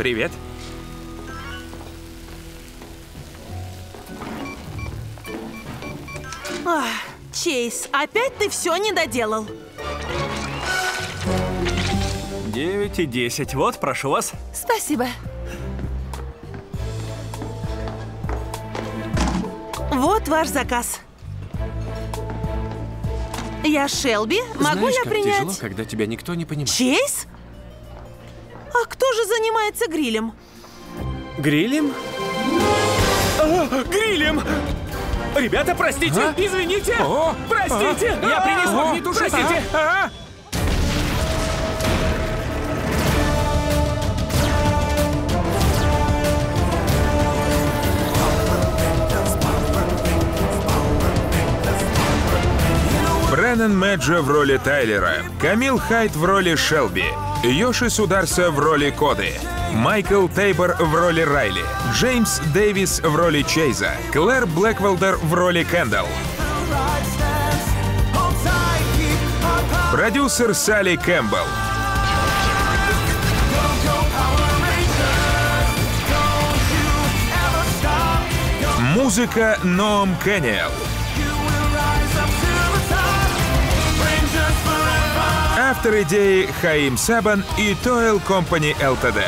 Привет. Ах, Чейз, опять ты все не доделал. 9 и 10. Вот, прошу вас. Спасибо. Вот ваш заказ. Я Шелби. Могу Знаешь, я как принять? тяжело, когда тебя никто не понимает. Чейз? А кто же занимается грилем? Грилем? Грилем! Ребята, простите! А? Извините! О! Простите! Я принесу огнетушитель! Простите! Бреннан Мэджо в роли Тайлера, Камил Хайт в роли Шелби, Йоши Сударса в роли Коды, Майкл Тейбор в роли Райли, Джеймс Дэвис в роли Чейза, Клэр Блэквелдер в роли Кэндалл. Продюсер Салли Кэмпбелл. Музыка Ноам Кэниэл. Автор идеи Хаим Сабан и Toil Company Ltd.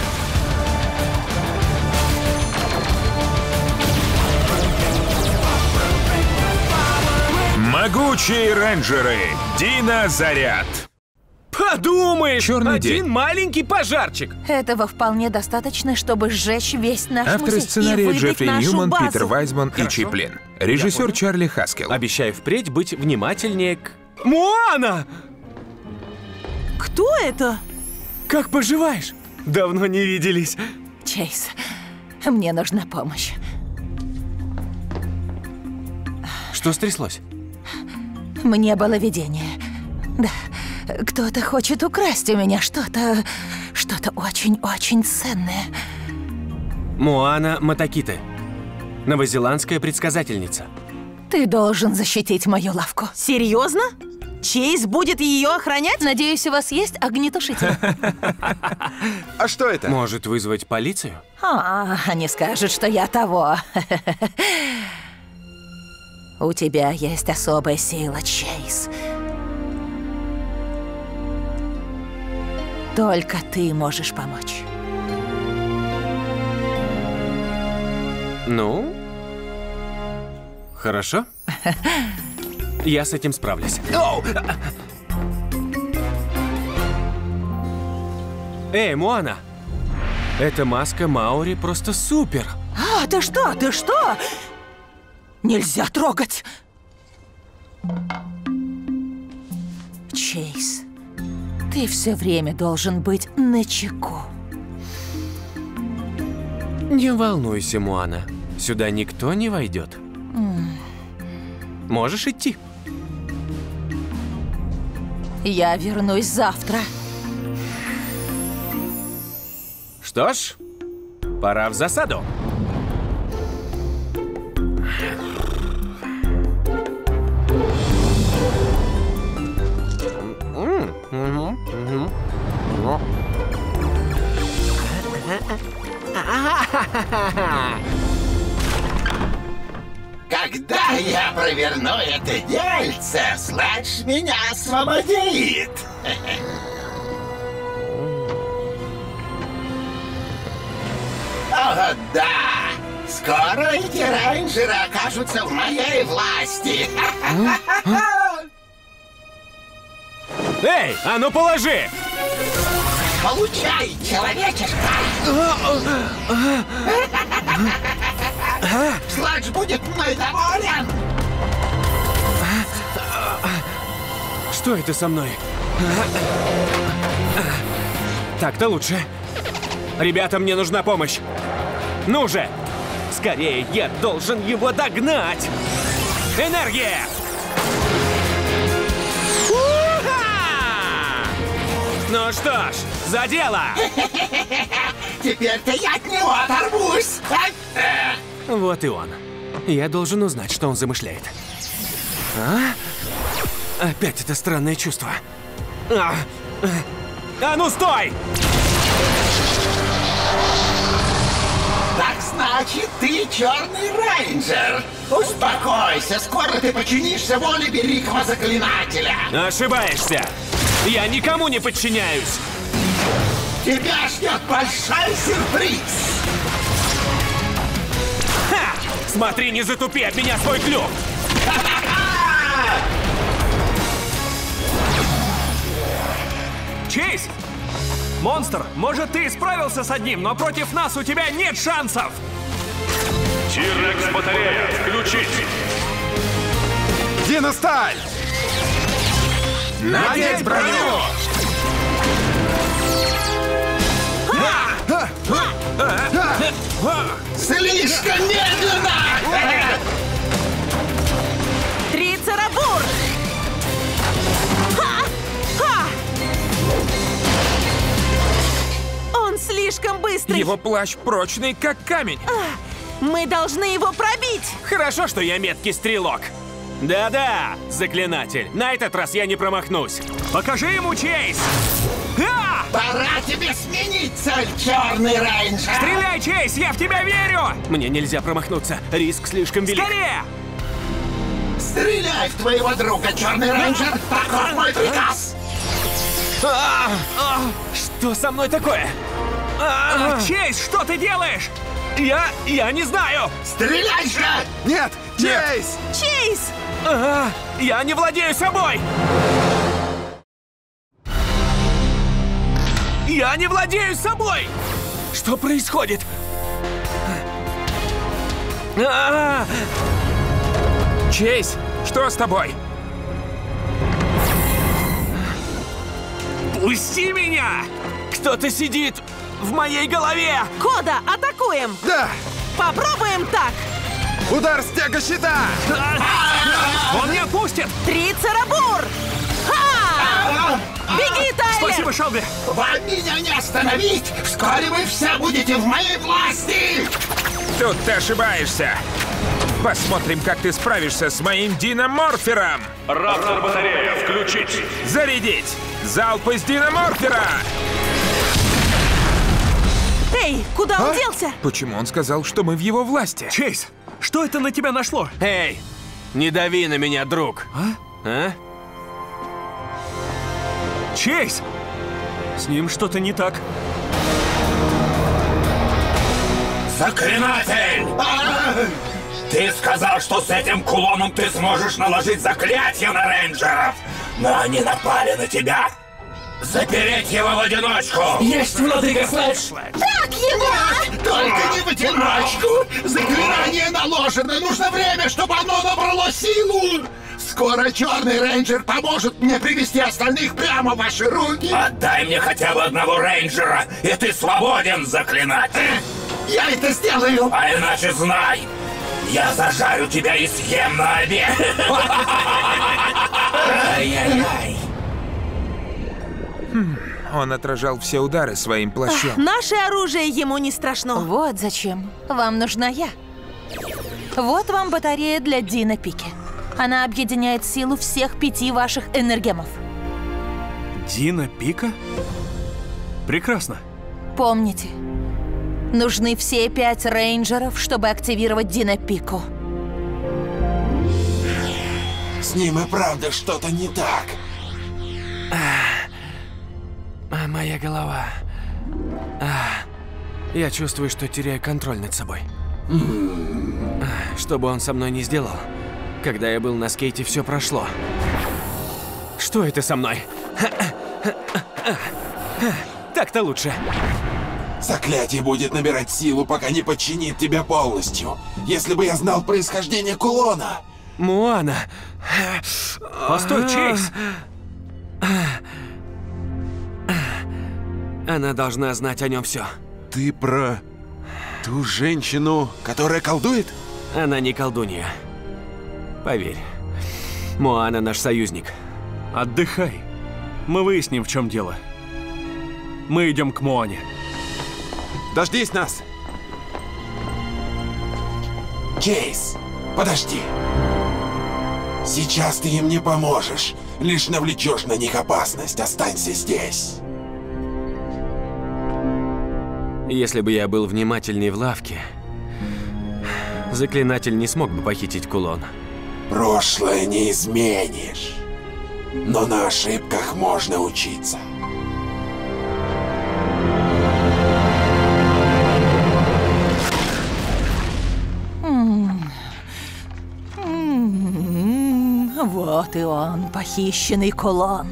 Могучие рейнджеры. Динозаряд. Подумаешь! Черный один день. маленький пожарчик! Этого вполне достаточно, чтобы сжечь весь наш Авторы музей. сценария и выдать Джеффри нашу Ньюман, базу. Питер Вайзман и Хорошо. Чиплин. Режиссер Чарли Хаскел. Обещаю впредь быть внимательнее к... Моана! Кто это? Как поживаешь? Давно не виделись. Чейз, мне нужна помощь. Что стряслось? Мне было видение. Да, кто-то хочет украсть у меня что-то очень-очень ценное. Моана Матакиты. Новозеландская предсказательница. Ты должен защитить мою лавку. Серьезно? Чейз будет ее охранять? Надеюсь, у вас есть огнетушитель? А что это? Может вызвать полицию? Они скажут, что я того. У тебя есть особая сила, Чейз. Только ты можешь помочь. Ну? Хорошо. Я с этим справлюсь. Эй, Моана! Эта маска Маори просто супер! Ты что? Ты что? Нельзя трогать! Чейз, ты все время должен быть начеку. Не волнуйся, Моана. Сюда никто не войдет. Можешь идти. Я вернусь завтра. Что ж, пора в засаду. Когда я проверну это дельце, Сладж меня освободит. О, да! Скоро эти рейнджеры окажутся в моей власти. Эй, а ну положи! Получай, человечишка! Сладж будет мной доволен! Что это со мной? Так-то лучше. Ребята, мне нужна помощь. Ну же! Скорее, я должен его догнать! Энергия! Уха! Ну что ж, за дело! Теперь-то я от него оторвусь! Вот и он. Я должен узнать, что он замышляет. Опять это странное чувство. А ну стой! Значит, ты черный рейнджер. Успокойся, скоро ты подчинишься воле великого заклинателя. Ошибаешься! Я никому не подчиняюсь! Тебя ждет большой сюрприз. Ха! Смотри, не затупи от меня свой клюв! Чейз! Монстр, может, ты и справился с одним, но против нас у тебя нет шансов! Тирекс батарея включить! Диносталь! Надеть броню! Слишком медленно! Трицерабур! Ха! Ха! Он слишком быстрый! Его плащ прочный, как камень. Мы должны его пробить! Хорошо, что я меткий стрелок. Да-да, заклинатель, на этот раз я не промахнусь. Покажи ему, Чейз! А! Пора тебе сменить цель, черный рейнджер! Стреляй, Чейз, я в тебя верю! Мне нельзя промахнуться, риск слишком велик. Скорее! Стреляй в твоего друга, черный рейнджер! Таков мой приказ! Что со мной такое? Чейз, что ты делаешь? Я не знаю! Стреляй же! Нет! Чейз! Чейз! Я не владею собой! Я не владею собой! Что происходит? Чейз, что с тобой? Пусти меня! Кто-то сидит в моей голове! Кода, атакуем! Да! Попробуем так! Удар стяга щита! Он не отпустит! Трицерабур! Ха! Беги, Тайлер! Спасибо, Шелби! Вам меня не остановить! Вскоре вы все будете в моей власти! Тут ты ошибаешься. Посмотрим, как ты справишься с моим диноморфером. Раптор батарея включить! Зарядить! Залп из диноморфера! Эй, куда он делся? Почему он сказал, что мы в его власти? Чейз, что это на тебя нашло? Эй, не дави на меня, друг! А? Чейз! С ним что-то не так. Заклинатель! Ты сказал, что с этим кулоном ты сможешь наложить заклятие на рейнджеров, но они напали на тебя. Запереть его в одиночку! Есть, владыка Слэдж! Так его! Только не в одиночку! Заклинание наложено! Нужно время, чтобы оно набрало силу! Скоро черный рейнджер поможет мне привести остальных прямо в ваши руки! Отдай мне хотя бы одного рейнджера, и ты свободен, заклинатель! Я это сделаю! А иначе знай! Я зажарю тебя и съем на обед! Ай-яй-яй! Он отражал все удары своим плащом. Наше оружие ему не страшно. Вот зачем. Вам нужна я. Вот вам батарея для Дина Пики. Она объединяет силу всех 5 ваших энергемов. Дина Пика? Прекрасно. Помните, нужны все 5 рейнджеров, чтобы активировать Дина Пику. С ним и правда что-то не так. Моя голова. Я чувствую, что теряю контроль над собой. Что бы он со мной не сделал, когда я был на скейте, все прошло. Что это со мной? Так-то лучше. Заклятие будет набирать силу, пока не подчинит тебя полностью. Если бы я знал происхождение кулона. Моана! Постой, Чейз! Она должна знать о нем все. Ты про ту женщину, которая колдует? Она не колдунья. Поверь. Моана наш союзник. Отдыхай. Мы выясним, в чем дело. Мы идем к Моане. Дождись нас! Чейз, подожди. Сейчас ты им не поможешь. Лишь навлечешь на них опасность. Останься здесь. Если бы я был внимательней в лавке, Заклинатель не смог бы похитить кулон. Прошлое не изменишь. Но на ошибках можно учиться. Вот и он, похищенный кулон.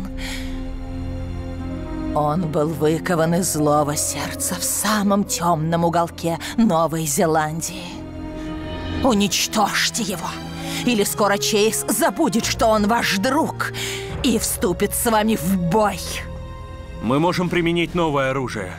Он был выкован из злого сердца в самом темном уголке Новой Зеландии. Уничтожьте его, или скоро Чейз забудет, что он ваш друг, и вступит с вами в бой. Мы можем применить новое оружие.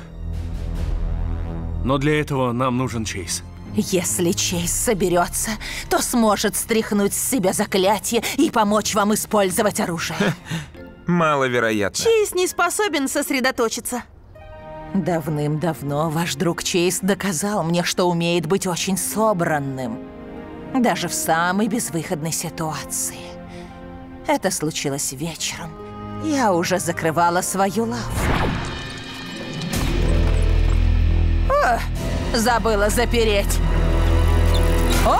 Но для этого нам нужен Чейз. Если Чейз соберется, то сможет стряхнуть с себя заклятие и помочь вам использовать оружие. Маловероятно. Чейз не способен сосредоточиться. Давным-давно ваш друг Чейз доказал мне, что умеет быть очень собранным. Даже в самой безвыходной ситуации. Это случилось вечером. Я уже закрывала свою лавку. О, забыла запереть. О!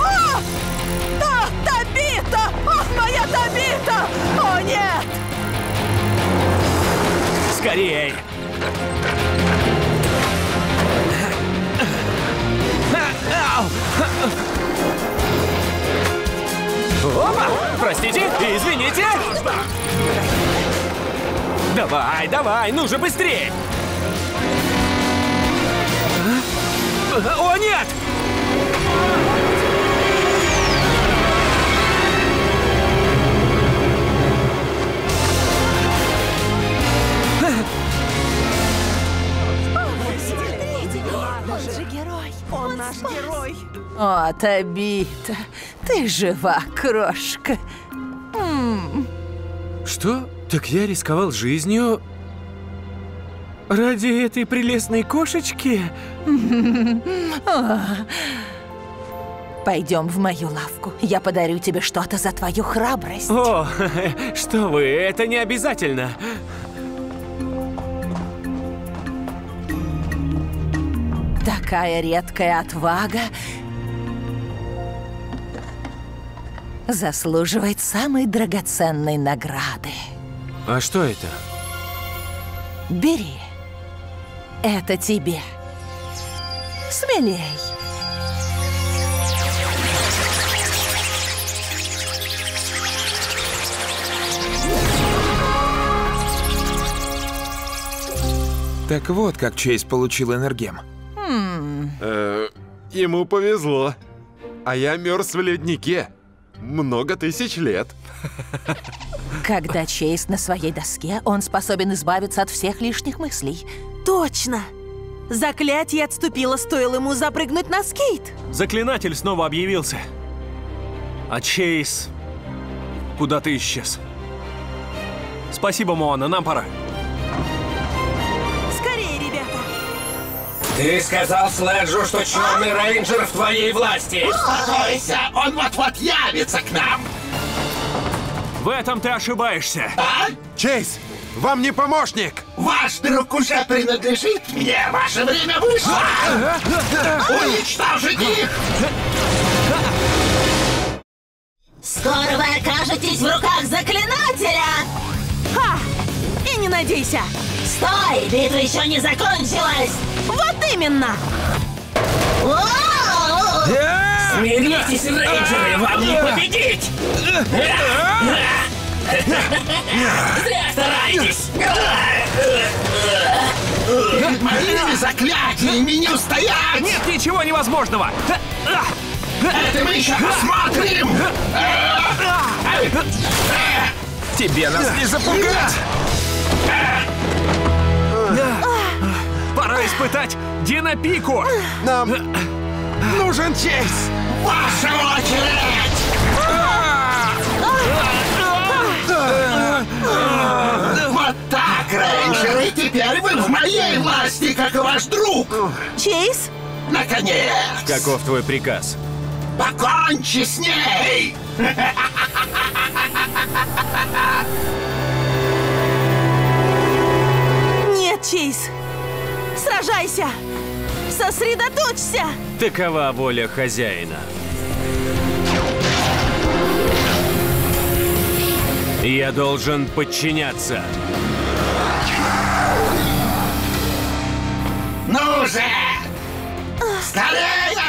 Табита! Ох, моя Табита! О, нет! Скорей! Опа! Простите, извините! Давай, давай, ну же быстрее! О, нет! Он наш герой. О, Табита, ты жива, крошка. Что? Так я рисковал жизнью ради этой прелестной кошечки? Пойдем в мою лавку. Я подарю тебе что-то за твою храбрость. О, что вы, это не обязательно. Такая редкая отвага заслуживает самой драгоценной награды. А что это? Бери. Это тебе. Смелей. Так вот, как Чейз получил энергем. Ему повезло. А я мерз в леднике. Много тысяч лет. Когда Чейз на своей доске, он способен избавиться от всех лишних мыслей. Точно. Заклятие отступило, стоило ему запрыгнуть на скейт. Заклинатель снова объявился. А Чейз куда-то исчез. Спасибо, Моана, нам пора. Скорее, ребята. Ты сказал Следжу, что Черный Рейнджер в твоей власти. Успокойся, он вот-вот явится к нам. В этом ты ошибаешься. А? Чейз, вам не помощник! Ваш друг уже принадлежит мне. Ваше время вышло. Уничтожить их! Скоро вы окажетесь в руках заклинателя! Ха! И не надейся! Стой! Битва еще не закончилась! Вот именно! Смиритесь, рейнджеры, вам не победить! Зря стараетесь! Перед моими заклятиями не устоять! Нет ничего невозможного! Это мы еще посмотрим! Тебе нас не запугать! Пора испытать Динопику! Нам нужен Чейз! Ваша очередь! Вот так, рейнджеры, теперь вы в моей власти, как и ваш друг! Чейз? Наконец! Каков твой приказ? Покончи с ней! Нет, Чейз! Сражайся! Сосредоточься! Такова воля хозяина. Я должен подчиняться. Ну же! Скорее!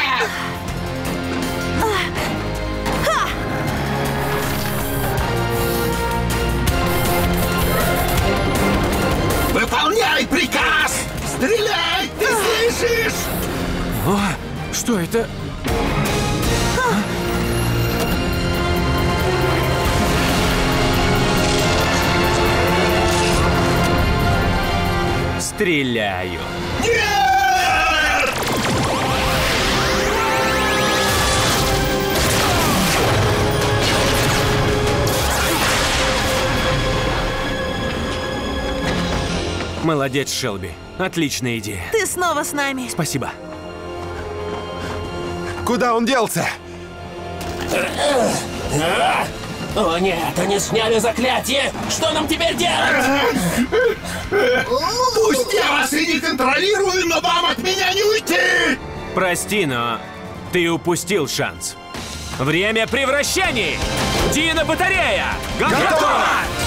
Выполняй приказ! Стреляй! Ты слышишь? О, что это? Стреляю. Нет! Молодец, Шелби. Отличная идея. Ты снова с нами. Спасибо. Куда он делся? О нет, они сняли заклятие! Что нам теперь делать? Пусть я вас и не контролирую, но вам от меня не уйти! Прости, но ты упустил шанс. Время превращений! Динобатарея! Готово!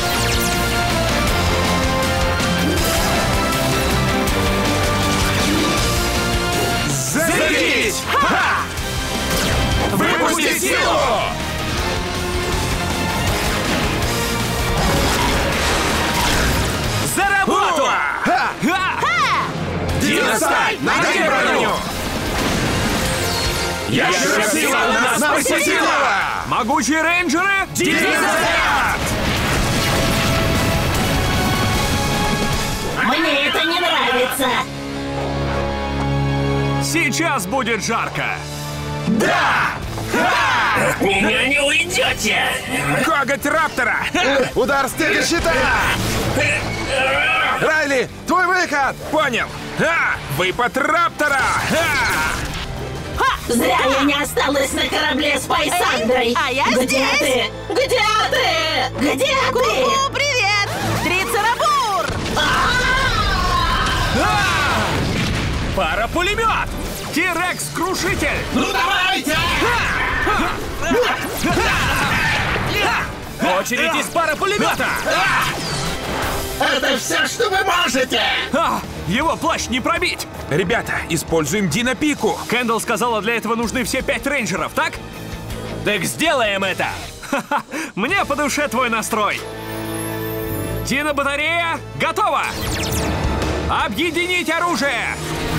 Зарядись! Выпусти силу! За работу! Диносталь, надень броню! Ящеросила нас посетила! Могучие рейнджеры! Динозавр! Мне это не нравится. Сейчас будет жарко! От меня не уйдете! Коготь Раптора! Удар стига щита! Райли, твой выход! Понял! Выпад Раптора! Зря я не осталась на корабле с Пайсандрой. А я Где здесь. ты? Где ты? Где ты? Ку-ку, привет! Трицерабур! Пара-пулемет! Тирекс-крушитель! Ну давайте! Очередь из пара-пулемета! Это все, что вы можете! Его плащ не пробить! Ребята, используем Динопику! Кэндалл сказала, для этого нужны все 5 рейнджеров, так? Так сделаем это! Ха-ха, мне по душе твой настрой! Динобатарея готова! Объединить оружие!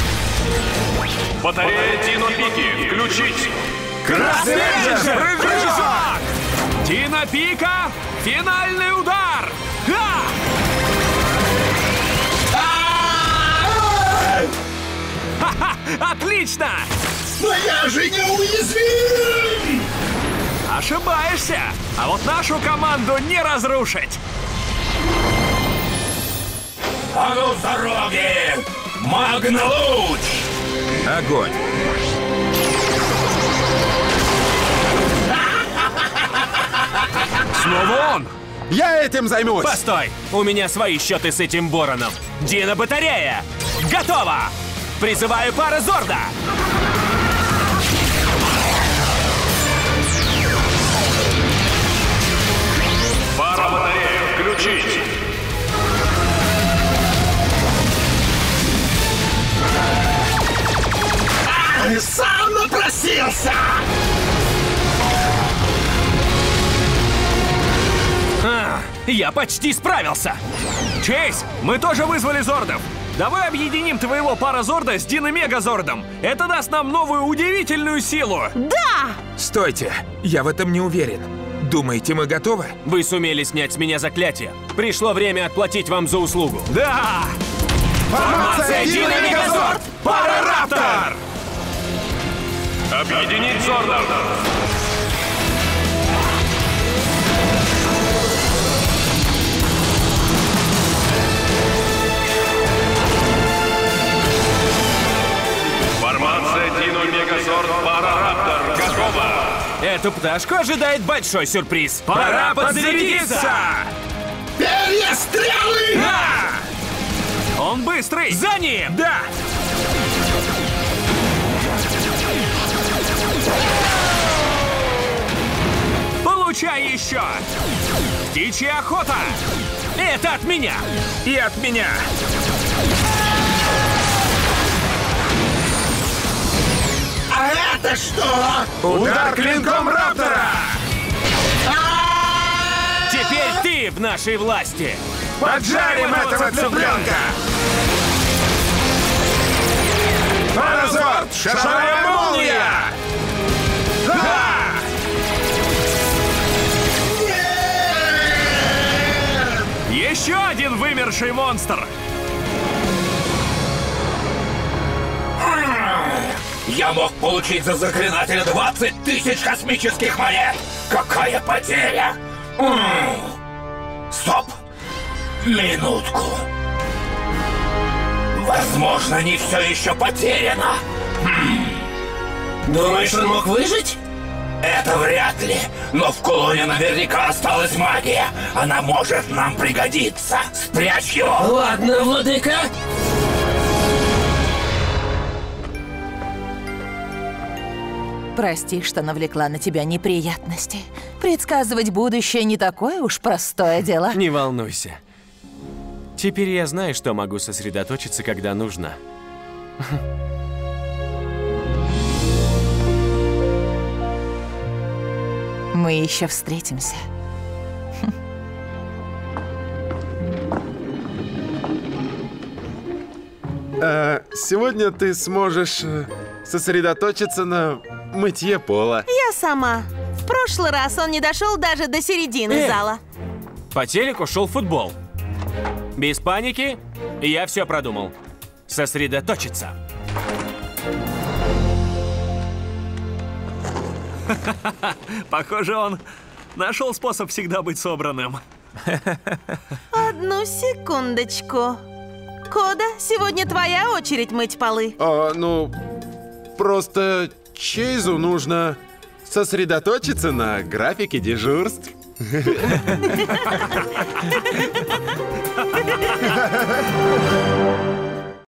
Батарея Динопики включить! Красный рейнджер! Прыжок! Динопика! Финальный удар! Ха! Ха-ха! Отлично! Но я же не уязвим! Ошибаешься! А вот нашу команду не разрушить! А ну с дороги! Магнолуч! Огонь! Снова он! Я этим займусь! Постой! У меня свои счеты с этим вороном. Динобатарея! Готово! Призываю пара Зорда! Пара батарея включить! Сам напросился! Я почти справился! Чейз, мы тоже вызвали Зордов! Давай объединим твоего пара-Зорда с Дино-Мегазордом! Это даст нам новую удивительную силу! Да! Стойте, я в этом не уверен. Думаете, мы готовы? Вы сумели снять с меня заклятие. Пришло время отплатить вам за услугу. Да! Формация Дино-Мегазорд! Пара-Раптор! Объединить Зордов! Формация Дино-Мегазорд Пара-Раптор готова! Эту пташку ожидает большой сюрприз. Пора подзарядиться! Перья стрелы! Он быстрый! За ним! Да! Включай еще! Птичья охота! Это от меня! И от меня! А это что? Удар клинком Раптора! Теперь ты в нашей власти! Поджарим этого цыпленка! Паразорд! Шаровая молния! Еще один вымерший монстр! Я мог получить за заклинателя 20 тысяч космических монет! Какая потеря! Стоп! Минутку! Возможно, не все еще потеряно! Думаешь, он мог выжить? Это вряд ли, но в кулоне наверняка осталась магия. Она может нам пригодиться. Спрячь его! Ладно, владыка! Прости, что навлекла на тебя неприятности. Предсказывать будущее не такое уж простое дело. Не волнуйся. Теперь я знаю, что могу сосредоточиться, когда нужно. Мы еще встретимся. Сегодня ты сможешь сосредоточиться на мытье пола. Я сама. В прошлый раз он не дошел даже до середины зала. По телеку шел футбол. Без паники, я все продумал. Сосредоточиться. Похоже, он нашел способ всегда быть собранным. Одну секундочку. Кода, сегодня твоя очередь мыть полы. Ну, просто Чейзу нужно сосредоточиться на графике дежурств.